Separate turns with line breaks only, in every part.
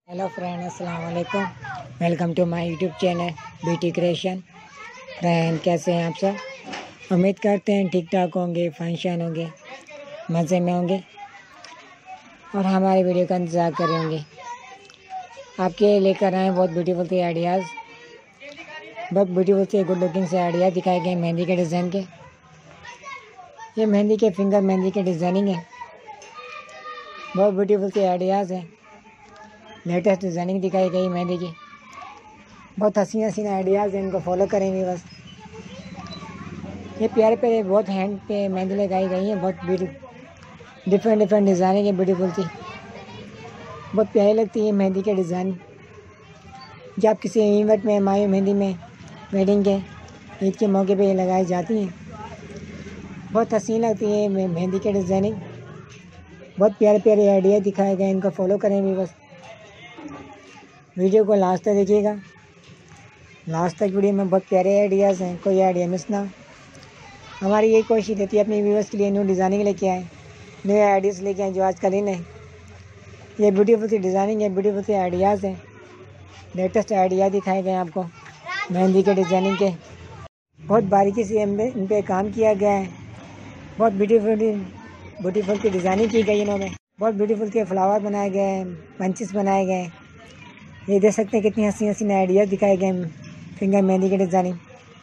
Hello friend, अस्सलाम वालेकुम। Welcome to my YouTube channel beauty creation. Friend, कैसे हैं आप सब? उम्मीद करते हैं ठीक ठाक होंगे, फंक्शन होंगे, मज़े में होंगे और हमारे वीडियो का इंतज़ार कर रहे होंगे। आपके लेकर आए बहुत ब्यूटीफुल से आइडियाज़, बहुत ब्यूटीफुल से गुड लुकिंग से आइडियाज़ दिखाए गए मेहंदी के डिज़ाइन के। ये मेहंदी के फिंगर मेहंदी के डिज़ाइनिंग है, बहुत ब्यूटीफुल से आइडियाज़ हैं। लेटेस्ट डिज़ाइनिंग दिखाई गई मेहंदी की, बहुत हसीन हसीन आइडियाज़ हैं, इनको फॉलो करेंगे बस। ये प्यारे प्यारे बहुत हैंड पे मेहंदी लगाई गई है, बहुत डिफरेंट डिज़ाइनिंग है, ब्यूटीफुल सी, बहुत प्यारी लगती है मेहंदी के डिज़ाइन। जब आप किसी इवेंट में, मायू मेहंदी में, वेडिंग के, ईद के मौके पे ये लगाई जाती हैं, बहुत हसीन लगती है मेहंदी के डिज़ाइनिंग। बहुत प्यारे प्यारे आइडिया दिखाए गए, इनको फॉलो करेंगे बस। वीडियो को लास्ट तक देखिएगा, लास्ट तक वीडियो में बहुत प्यारे आइडियाज़ हैं, कोई आइडिया मिस ना। हमारी यही कोशिश रहती है अपने व्यूअर्स के लिए न्यू डिज़ाइनिंग लेके आएँ, नए आइडियाज़ लेके आएँ जो आजकल इन है। ये ब्यूटीफुल सी डिज़ाइनिंग है, ब्यूटीफुल सी आइडियाज़ हैं, लेटेस्ट आइडिया दिखाए गए आपको मेहंदी के डिज़ाइनिंग के। बहुत बारीकी से इन पर काम किया गया है, बहुत ब्यूटीफुल की डिज़ाइनिंग की गई इन्होंने। बहुत ब्यूटीफुल के फ्लावर बनाए गए हैं, बंचेस बनाए गए हैं। ये देख सकते हैं कितनी हसीन हसीन आइडियाज़ दिखाए गए फिंगर मेहंदी के डिज़ाइनिंग।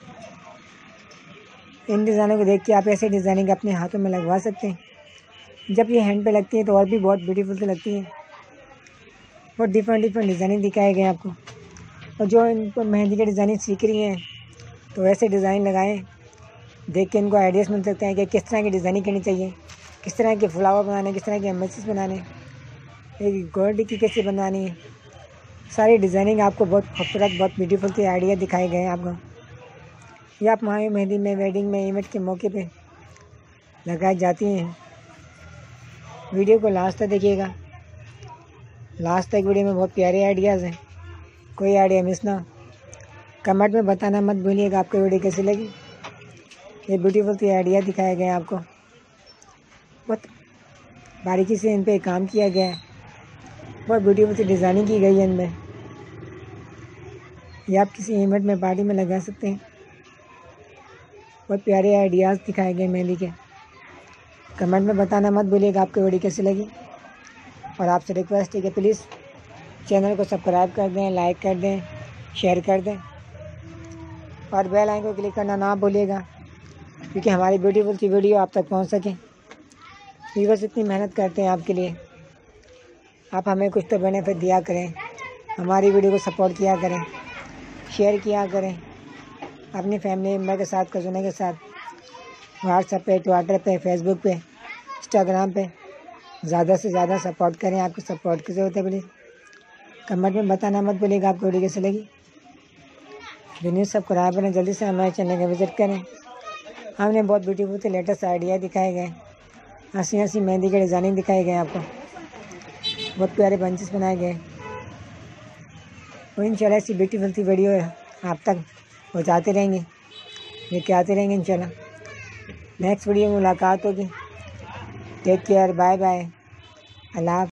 इन डिज़ाइनों को देख के आप ऐसे डिज़ाइनिंग अपने हाथों में लगवा सकते हैं। जब ये हैंड पे लगती है तो और भी बहुत ब्यूटीफुल से लगती है। बहुत डिफरेंट डिज़ाइनिंग दिखाए गए आपको। और जो इनको मेहंदी के डिज़ाइनिंग सीख रही हैं तो ऐसे डिज़ाइन लगाएं, देख के इनको आइडियाज़ मिल सकते हैं कि किस तरह की डिज़ाइनिंग करनी चाहिए, किस तरह के फ्लावर बनाने, किस तरह के एम्बेसीज बनाने, एक गोल्ड की कैसे बनानी है। सारी डिज़ाइनिंग आपको बहुत खूबसूरत, बहुत ब्यूटीफुल के आइडिया दिखाए गए हैं आपको। ये आप मायू मेहंदी में, वेडिंग में, इवेंट के मौके पे लगाई जाती हैं। वीडियो को लास्ट तक देखिएगा, लास्ट तक वीडियो में बहुत प्यारे आइडियाज़ हैं, कोई आइडिया मिस ना। कमेंट में बताना मत भूलिएगा आपको वीडियो कैसी लगी। ये ब्यूटीफुल के आइडिया दिखाए गए हैं आपको, बहुत बारीकी से इन पर काम किया गया है, बहुत ब्यूटीफुल सी डिज़ाइनिंग की गई है इनमें। ये आप किसी इवेंट में, पार्टी में लगा सकते हैं। बहुत प्यारे आइडियाज़ दिखाए गए मेहंदी के। कमेंट में बताना मत भूलिएगा आपको वीडियो कैसी लगी। और आपसे रिक्वेस्ट है कि प्लीज़ चैनल को सब्सक्राइब कर दें, लाइक कर दें, शेयर कर दें और बेल आइकन को क्लिक करना ना भूलिएगा, क्योंकि हमारी ब्यूटीफुल सी वीडियो आप तक पहुंच सके। व्यूअर्स इतनी मेहनत करते हैं आपके लिए, आप हमें कुछ तो बेनिफिट दिया करें, हमारी वीडियो को सपोर्ट किया करें, शेयर किया करें अपनी फैमिली मेम्बर के साथ, कज़नों के साथ, व्हाट्सएप पे, ट्विटर पे, फेसबुक पे, इंस्टाग्राम पे ज़्यादा से ज़्यादा सपोर्ट करें। आपको सपोर्ट की ज़रूरत है प्लीज़। कमेंट में बताना मत भूलिएगा आपको वीडियो कैसी लगी। वीडियो सब्सक्राइब करें, जल्दी से हमारे चैनल का विज़िट करें। हमने बहुत ब्यूटीफुल से लेटेस्ट आइडिया दिखाए गए, हंसी हंसी मेहंदी के डिज़ाइनिंग दिखाए गए आपको, बहुत प्यारे बंचेस बनाए गए। और इंशाल्लाह ऐसी ब्यूटीफुल सी वीडियो आप तक पहुँचाते रहेंगे, लेके आते रहेंगे इंशाल्लाह। नेक्स्ट वीडियो में मुलाकात होगी। टेक केयर, बाय बाय, अल्लाह।